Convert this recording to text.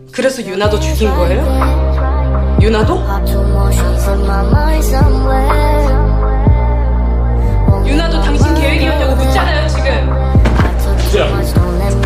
그래서 유나도 죽인 거예요? 유나도? 유나도 당신 계획이었냐고 묻잖아요 지금. 수지야,